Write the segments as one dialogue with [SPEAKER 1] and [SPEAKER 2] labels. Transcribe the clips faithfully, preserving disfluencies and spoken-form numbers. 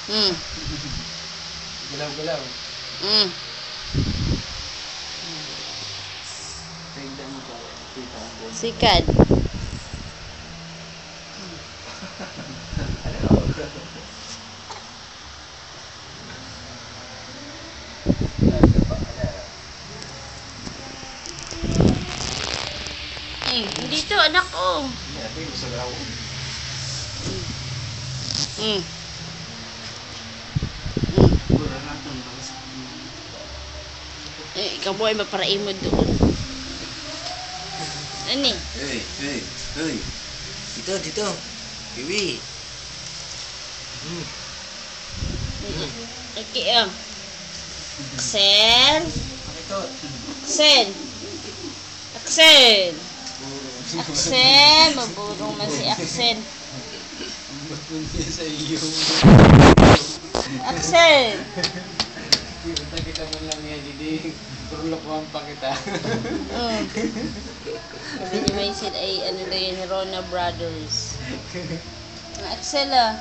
[SPEAKER 1] Mm.
[SPEAKER 2] Galaw-galaw.
[SPEAKER 1] Mm.
[SPEAKER 2] Tingnan mo pa. Kita ang buwan.
[SPEAKER 1] Sikad. Eh, dito anak ko. Mm. Mm. Eh, ikaw mo ay maparain mo doon. Ani?
[SPEAKER 3] Hey, hey, hey. Dito, dito. Kiwi. Hmm.
[SPEAKER 1] Okay, ah. Axel. Axel. Axel. Axel. Maburong man si Axel.
[SPEAKER 2] Sa iyo.
[SPEAKER 1] Axel.
[SPEAKER 2] Kita kita man lang yan, hindi. Purulokwan pa kita.
[SPEAKER 1] Oh. Sabi ni Maisel ay ano daw yun, Rona Brothers. Ang Axel ah.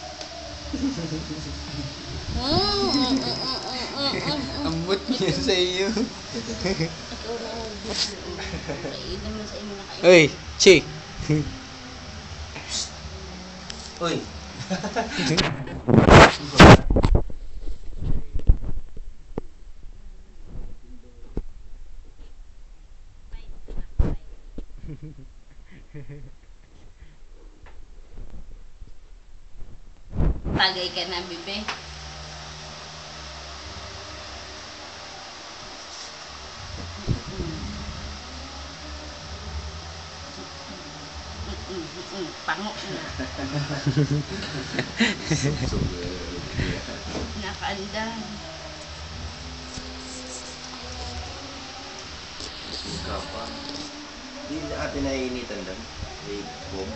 [SPEAKER 1] Mm, mm, mm, mm, mm, mm, mm.
[SPEAKER 2] Ambot niya sa iyo.
[SPEAKER 1] Ikaw na ang gusto. Kainin mo sa inyo na kayo.
[SPEAKER 2] Uy, Chi.
[SPEAKER 3] Uy.
[SPEAKER 1] Tagay ka na, bebe. Pango na. Nakaandan.
[SPEAKER 3] Kapang. Di na ate naiinitan lang. May bom.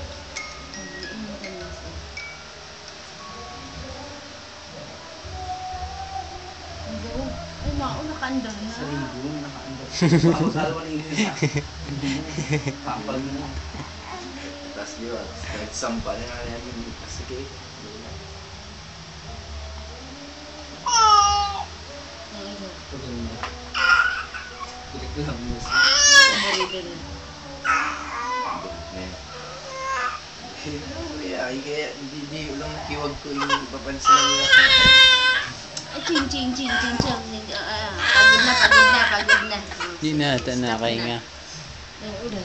[SPEAKER 1] Ay, mao, nakaandar na.
[SPEAKER 2] Sa ribo, nakaandar.
[SPEAKER 3] Ako-salo na yun. Kapal na. Tapos yun, kahit sampa na nga yan yung sige.
[SPEAKER 2] Pilik lang mo sa...
[SPEAKER 1] Paborito na.
[SPEAKER 3] Kaya, kaya, di, di, ulang kiwag ko yung papansin lang nila.
[SPEAKER 1] Ay, ching, ching, ching, ching, ching. Ah, pagod na, pagod na, pagod na.
[SPEAKER 2] Di na, ito na, kaya nga.
[SPEAKER 1] Ay, udah.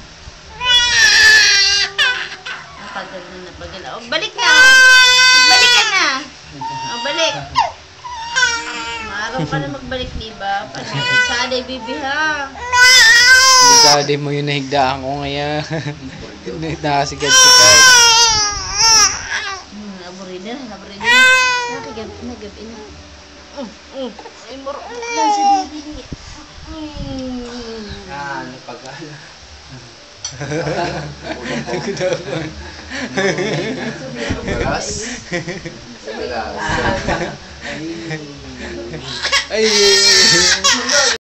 [SPEAKER 1] Napagod na, napagod na. Oh, balik na! Magbalik ka na! Oh, balik! Maaraw ka na magbalik, diba? Saday, bibi, ha?
[SPEAKER 2] Hindi ka, di mo yung nahigdaan ko ngayon. Nakasigad-sigad.
[SPEAKER 1] Hmm, naburido na, naburido na. Nakagab, nagabi na. Mm, mm. Ay, moro. Lang si bibi. Mm.
[SPEAKER 2] Ah, napagala.
[SPEAKER 3] Balas. Balas.
[SPEAKER 2] Ay!